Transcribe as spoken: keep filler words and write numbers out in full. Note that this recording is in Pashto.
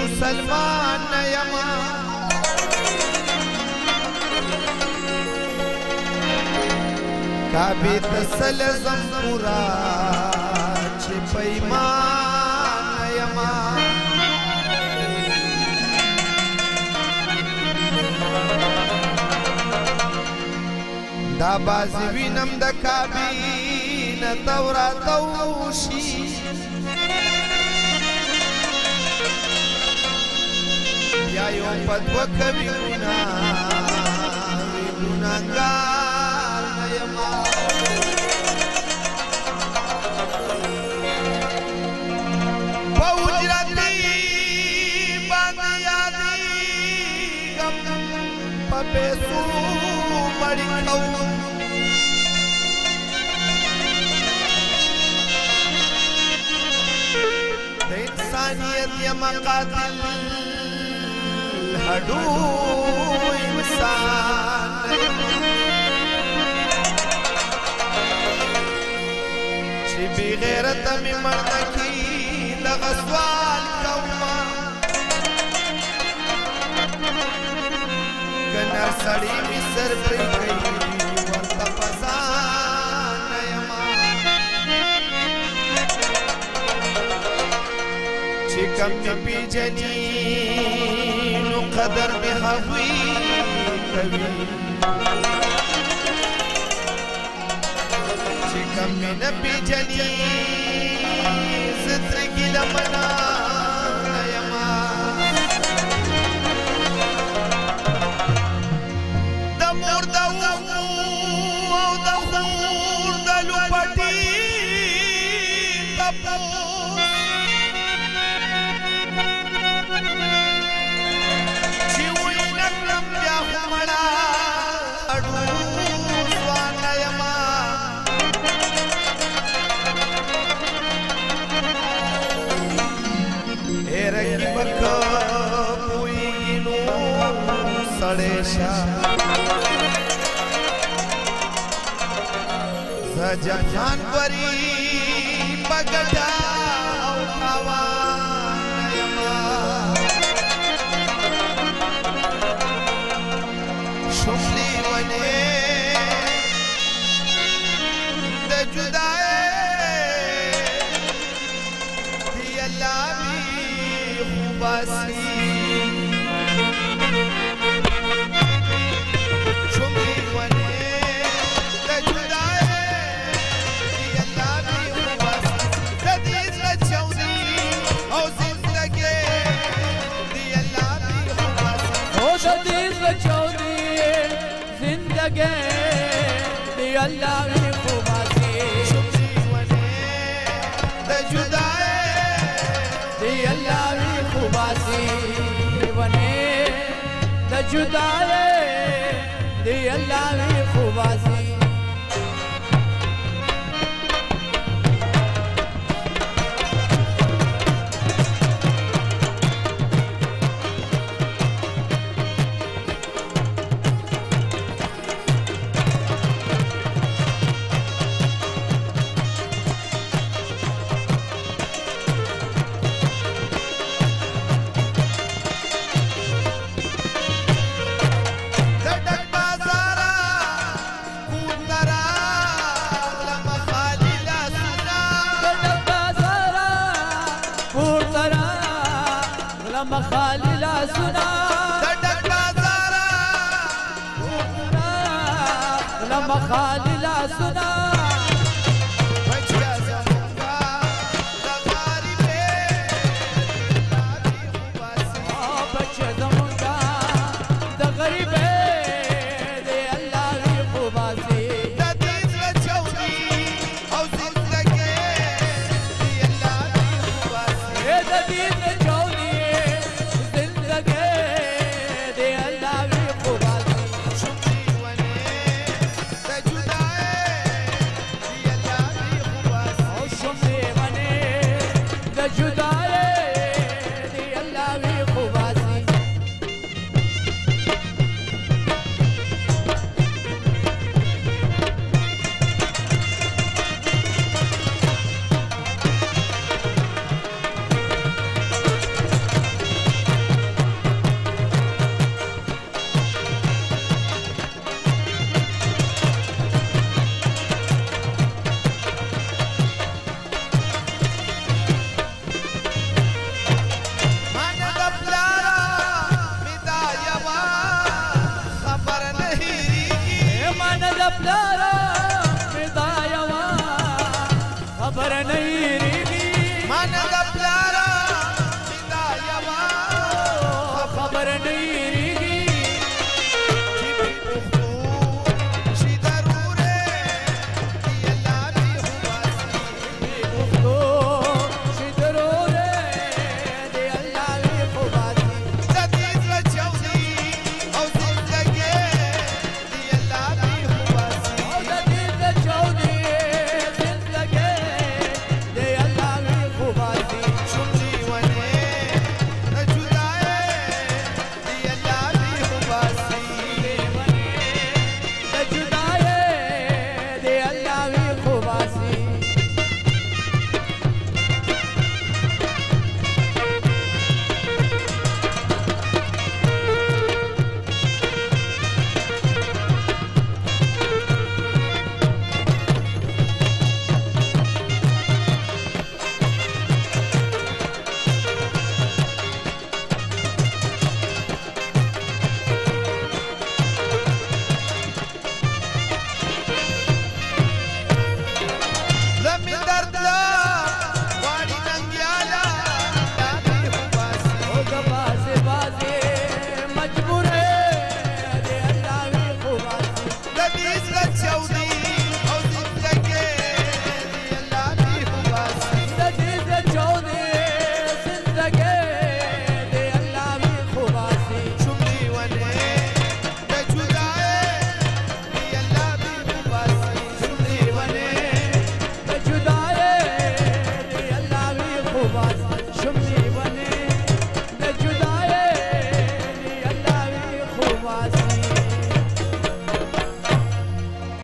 مسلمان یما کعبه تسل زم پورا چې پیمان یما دا بازی وینم د کعبه نه تورا توشي یا یو پدو کبی گناہ گناہگار نیما پوجرتی باندی یادی گم پپیسو مڑی کھو د انسانیت یما قاتل هډو انسان چې بی غیرت می مرد کی دغه سوال کوما کنه سړی می سر پرې کوي ورته پسان یما چې کم می پیجنی قدر میں ہوئی کبھی چکم میں نبی جنی ستر کی لمنا نیما دا مور دا وو او دا خور دا لپٹی تپو जहान परी बगड़ा शुमली वने द जुदाए दी अल्लाह भी खुबासी دی اللہ بھی خوباسی شمسی ونے د جدائے دی اللہ بھی خوباسی ونے د جدائے دی اللہ بھی خوباسی مخاللا سنا دڈک بازارا لما خاللا سنا بچیا زمونگا دغاری پہ بچیا زمونگا دغاری پہ